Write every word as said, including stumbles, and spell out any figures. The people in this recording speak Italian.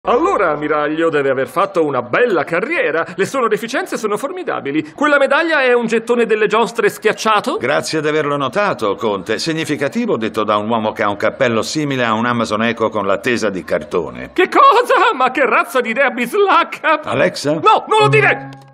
Allora, ammiraglio, deve aver fatto una bella carriera. Le sue deficienze sono formidabili. Quella medaglia è un gettone delle giostre schiacciato? Grazie di averlo notato, Conte. Significativo, detto da un uomo che ha un cappello simile a un Amazon Echo con la tesa di cartone. Che cosa? Ma che razza di idea bislacca! Alexa? No, non lo dire!